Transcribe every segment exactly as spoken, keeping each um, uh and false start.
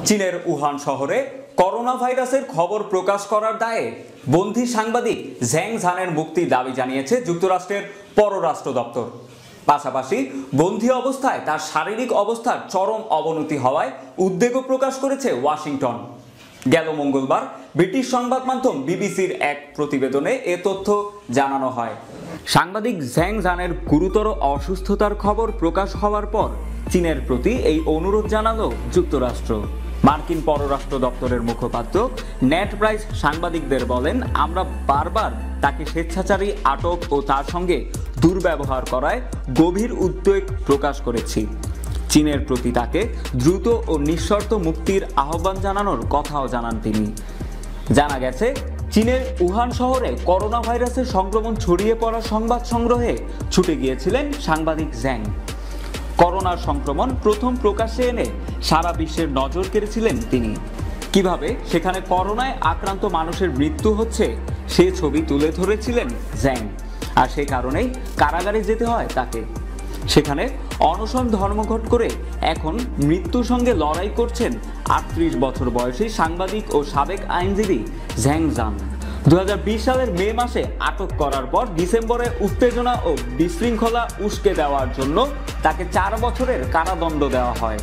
চীনের উহান শহরে করোনা ভাইরাসের খবর প্রকাশ করার দায়ে বন্দী সাংবাদিক ঝ্যাং ঝানের মুক্তির দাবি জানিয়েছে যুক্তরাষ্ট্রের পররাষ্ট্র দপ্তর। পাশাপাশি বন্দী অবস্থায় তার শারীরিক অবস্থার চরম অবনতি হওয়ায় উদ্বেগও প্রকাশ করেছে ওয়াশিংটন। গেল মঙ্গলবার ব্রিটিশ সংবাদ মাধ্যম বিবিসির এক প্রতিবেদনে এ তথ্য জানানো হয়। সাংবাদিক ঝ্যাং ঝানের গুরুতর অসুস্থতার খবর প্রকাশ হওয়ার পর চীনের প্রতি এই অনুরোধ জানালো যুক্তরাষ্ট্র। মার্কিন পররাষ্ট্র দপ্তরের মুখপাত্র নেট প্রাইস সাংবাদিকদের বলেন, আমরা বারবার তাকে স্বেচ্ছাচারী আটক ও তার সঙ্গে দুর্ব্যবহার করায় গভীর উদ্বেগ প্রকাশ করেছি। চীনের প্রতি তাকে দ্রুত ও নিঃশর্ত মুক্তির আহ্বান জানানোর কথাও জানান তিনি। জানা গেছে, চীনের উহান শহরে করোনা ভাইরাসের সংক্রমণ ছড়িয়ে পড়ার সংবাদ সংগ্রহে ছুটে গিয়েছিলেন সাংবাদিক ঝ্যাং। করোনার সংক্রমণ প্রথম প্রকাশ্যে এনে সারা বিশ্বের নজর কেড়েছিলেন তিনি। কিভাবে সেখানে করোনায় আক্রান্ত মানুষের মৃত্যু হচ্ছে সে ছবি তুলে ধরেছিলেন ঝ্যাং, আর সে কারণেই কারাগারে যেতে হয় তাকে। সেখানে অনশন ধর্মঘট করে এখন মৃত্যুর সঙ্গে লড়াই করছেন আটত্রিশ বছর বয়সী সাংবাদিক ও সাবেক আইনজীবী ঝ্যাং ঝান। দু হাজার বিশ সালের মে মাসে আটক করার পর ডিসেম্বরে উত্তেজনা ও বিশৃঙ্খলা উস্কে দেওয়ার জন্য তাকে চার বছরের কারাদণ্ড দেওয়া হয়।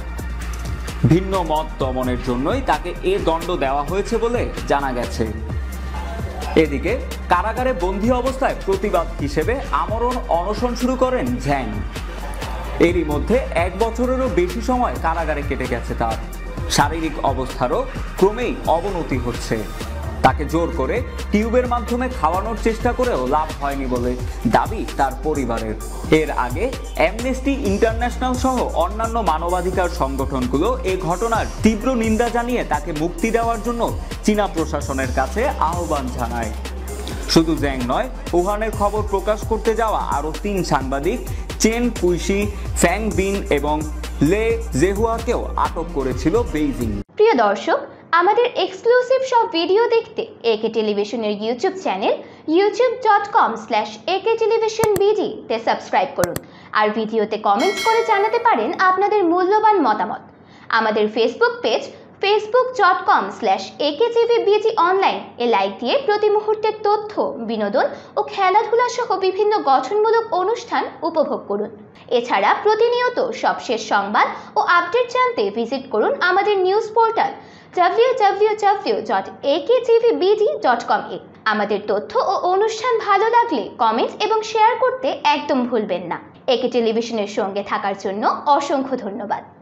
ভিন্ন মত দমনের জন্যই তাকে এ দণ্ড দেওয়া হয়েছে বলে জানা গেছে। এদিকে কারাগারে বন্দী অবস্থায় প্রতিবাদ হিসেবে আমরণ অনশন শুরু করেন ঝ্যাং। এরই মধ্যে এক বছরেরও বেশি সময় কারাগারে কেটে গেছে তার। শারীরিক অবস্থারও ক্রমেই অবনতি হচ্ছে। তাকে জোর করে টিউবের মাধ্যমে খাওয়ানোর চেষ্টা করেও লাভ হয়নি বলে দাবি তার পরিবারের। এর আগে অ্যামনেস্টি ইন্টারন্যাশনাল সহ অন্যান্য মানবাধিকার সংগঠনগুলো এ ঘটনার তীব্র নিন্দা জানিয়ে তাকে মুক্তি দেওয়ার জন্য চীনা প্রশাসনের কাছে আহ্বান জানায়। শুধু ঝ্যাং নয়, উহানের খবর প্রকাশ করতে যাওয়া আরও তিন সাংবাদিক চেন কুইশি, ফ্যাং বিন এবং লে জেহুয়াকেও আটক করেছিল বেইজিং। প্রিয় দর্শক, আমাদের এক্সক্লুসিভ সব ভিডিও দেখতে একে টেলিভিশনের YouTube channel YouTube dot com slash AK television BD তে সাবস্ক্রাইব করুন। আর ভিডিওতে কমেন্টস করে জানাতে পারেন আপনাদের মূল্যবান মতামত। আমাদের Facebook page Facebook dot com slash aktvbd online এ লাইক দিয়ে প্রতি মুহূর্তের তথ্য, বিনোদন ও খেলাধুলা সহ বিভিন্ন গঠনমূলক অনুষ্ঠান উপভোগ করুন। এছাড়া প্রতিনিয়ত সবশেষ সংবাদ ও আপডেট জানতে ভিজিট করুন আমাদের news portal W W W dot aktvbd dot com এ। আমাদের তথ্য ও অনুষ্ঠান ভালো লাগলে কমেন্টস এবং শেয়ার করতে একদম ভুলবেন না। একে টেলিভিশনের সঙ্গে থাকার জন্য অসংখ্য ধন্যবাদ।